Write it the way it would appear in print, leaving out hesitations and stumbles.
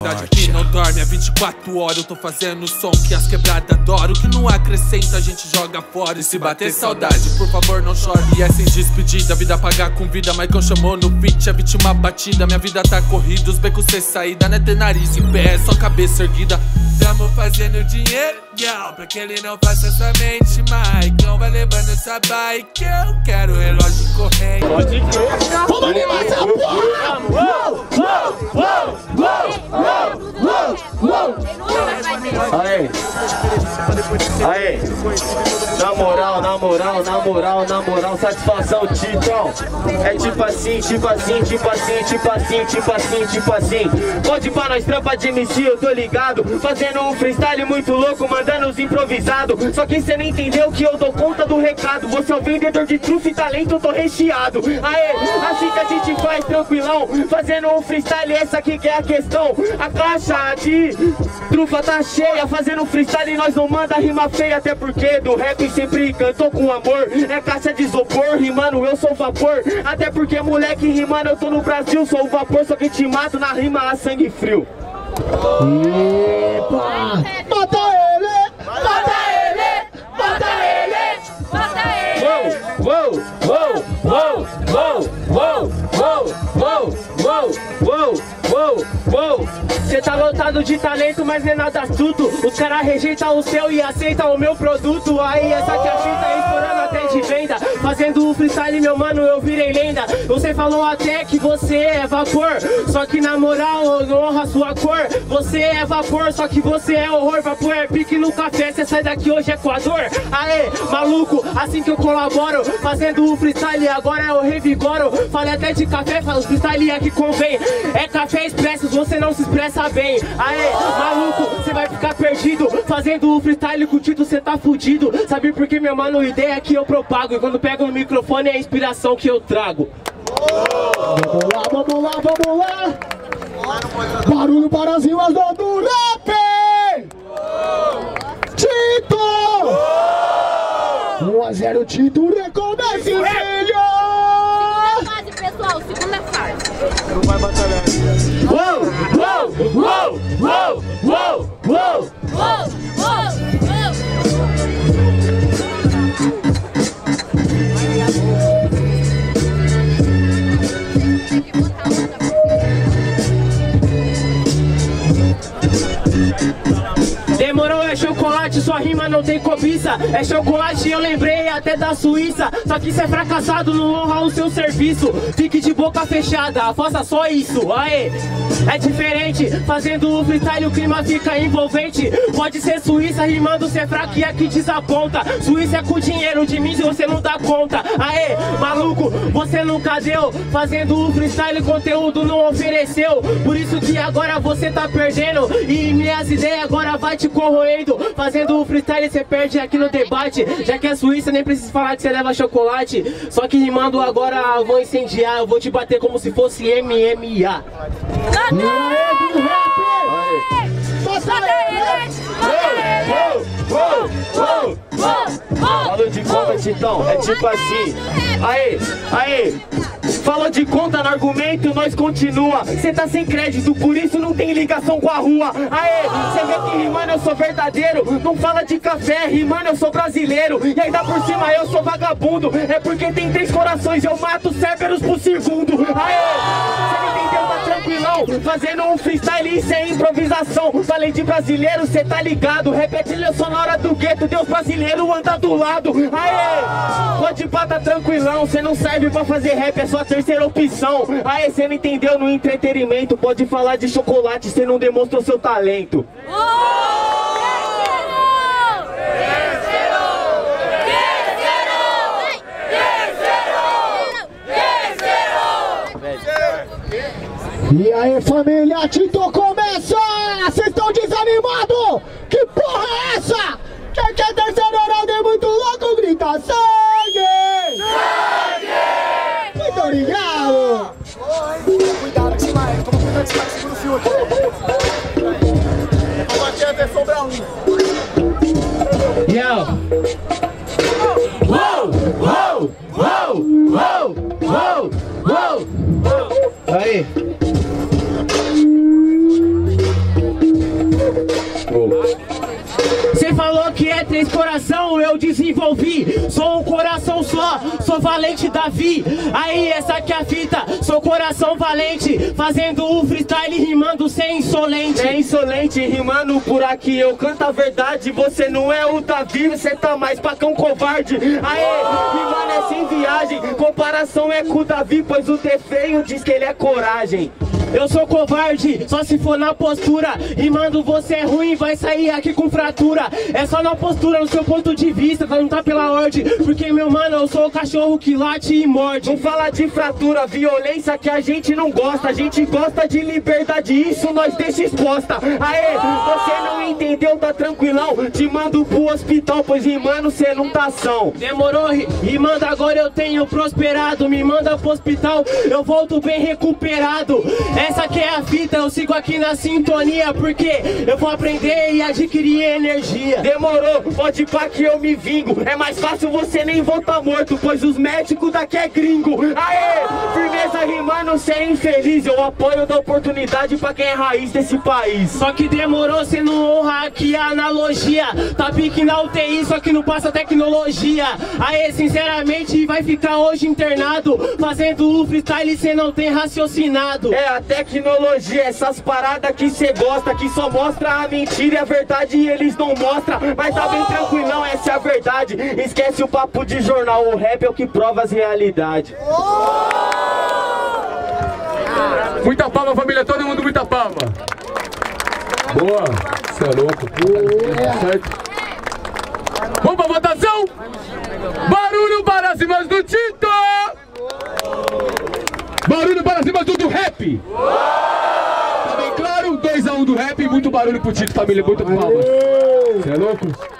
cidade que não dorme há 24 horas. Eu tô fazendo som que as quebradas adoram. O que não acrescenta a gente joga fora. E se bater saudade, por favor não chore. E é sem despedida, vida pagar com vida. Michael chamou no beat, a vítima batida. Minha vida tá corrida, os becos sem saída. Não é ter nariz em pé, é só cabeça erguida. Tamo fazendo dinheiro, yeah, pra que ele não faça somente Michael. Vai levando essa bike, eu quero relógio corrente. Pode crer. Vamos animar essa porra! Aí, aí, na moral, satisfação, Titão. É tipo assim. Pode ir pra nós trampa de MC, eu tô ligado. Fazendo um freestyle muito louco, mandando os improvisados. Só que cê não entendeu que eu dou conta do recado. Você é o vendedor de trufa e talento, eu tô recheado. Aê, assim que a gente faz tranquilão, fazendo um freestyle, essa aqui que é a questão. A caixa de trufa tá cheia, fazendo freestyle nós não manda rima feia. Até porque do rap sempre cantou com amor. É caixa de isopor, rimando eu sou vapor. Até porque moleque rimando eu tô no Brasil, sou o vapor. Só que te mato na rima a sangue frio. Epa! Mata ele! Mata ele! Mata ele! Mata ele! Cê tá lotado de talento, mas não é nada astuto. Os caras rejeitam o seu e aceitam o meu produto. Aí essa que a fita estourando até de venda. Fazendo o freestyle, meu mano, eu virei lenda. Você falou até que você é vapor, só que na moral eu honro a sua cor. Você é vapor, só que você é horror. Vapor é pique no café, cê sai daqui hoje é Equador. Aê, maluco, assim que eu colaboro, fazendo o freestyle, agora eu revigoro. Falei até de café, falo freestyle aqui convém. É café expresso, você não se expressa bem. Aê, maluco, cê vai ficar perdido. Fazendo o freestyle com o título, cê tá fudido. Sabe por que, meu mano, ideia é que eu propago. E quando pego no microfone é a inspiração que eu trago. Vamos lá! Barulho para as rimas do rap! Tito! 1-0 Tito, recomeça, filho! Segunda fase, pessoal, segunda fase. Não vai batalhar. Demorou, é chocolate, sua rima não tem cobiça. É chocolate, eu lembrei até da Suíça. Só que cê é fracassado, não honra o seu serviço. Fique de boca fechada, faça só isso. Aê, é diferente, fazendo o freestyle o clima fica envolvente. Pode ser Suíça, rimando cê é fraco e aqui desaponta. Suíça é com dinheiro de mim se você não dá conta. Aê, maluco, você nunca deu. Fazendo o freestyle, conteúdo não ofereceu. Por isso que agora você tá perdendo. E minhas ideias agora vai te corroendo. Fazendo o freestyle cê perde aqui no debate. Já que é Suíça, nem preciso falar que cê leva chocolate. Só que rimando agora eu vou incendiar. Eu vou te bater como se fosse MMA. Falou de conta, Titão, é tipo assim. Aê, falou de conta no argumento, nós continua. Cê tá sem crédito, por isso não tem ligação com a rua. Aê, cê vê que rimando eu sou verdadeiro. Não fala de café, rimando eu sou brasileiro. E ainda por cima eu sou vagabundo. É porque tem 3 corações, eu mato Cerberus por segundo. Aê, cê não entendeu, tá tranquilão. Fazendo um freestyle, isso é improvisação. Falei de brasileiro, cê tá ligado. Repete a sonora do gueto, Deus brasileiro anda do lado. Aê, pode pá, tá tranquilão. Cê não serve pra fazer rap, é sua terceira opção. Aê, cê não entendeu no entretenimento. Pode falar de chocolate, cê não demonstrou seu talento. E aí, família, Tito começa! Vocês estão desanimados? Que porra é essa? Quem quer terceiro round é muito louco, grita sangue! Sangue! Muito obrigado! Cuidado demais, como cuidar desse cara que segura o fio aqui. Agora aqui vai sobrar um. Yo! Uou! Aí! 3 coração eu desenvolvi. Sou um coração só, sou valente Davi. Aí essa aqui é a fita, sou coração valente, fazendo o freestyle rimando sem insolente. É insolente, rimando por aqui, eu canto a verdade. Você não é o Davi, você tá mais pacão covarde. Aê, rimando é sem viagem, comparação é com o Davi, pois o T feio diz que ele é coragem. Eu sou covarde, só se for na postura. Rimando você é ruim, vai sair aqui com fratura. É só na postura, no seu ponto de vista, pra não tá pela ordem. Porque meu mano, eu sou o cachorro que late e morde. Não fala de fratura, violência que a gente não gosta. A gente gosta de liberdade, isso nós deixa exposta. Aê, você não entendeu, tá tranquilão. Te mando pro hospital, pois rimando cê não tá são. Demorou, rimando agora eu tenho prosperado. Me manda pro hospital, eu volto bem recuperado. Essa que é a fita, eu sigo aqui na sintonia, porque eu vou aprender e adquirir energia. Demorou, pode ir pra que eu me vingo. É mais fácil você nem voltar morto, pois os médicos daqui é gringo. Aê, firmeza rimando, cê é infeliz. Eu apoio da oportunidade pra quem é raiz desse país. Só que demorou, cê não honra aqui a analogia. Tá pique na UTI, só que não passa tecnologia. Aê, sinceramente vai ficar hoje internado, fazendo o freestyle cê não tem raciocinado. É a tecnologia, essas paradas que cê gosta, que só mostra a mentira e a verdade e eles não mostram. Mas tá bem tranquilão, essa é a verdade. Esquece o papo de jornal, o rap é o que prova as realidades. Muita palma, família, todo mundo muita palma. Boa, você é louco. Certo. Vamos pra votação? Barulho para cima do Tito! Barulho para cima do rap! Tá bem claro? 2 a 1 do rap, muito barulho pro Tito, família, muito palmas. Você é louco?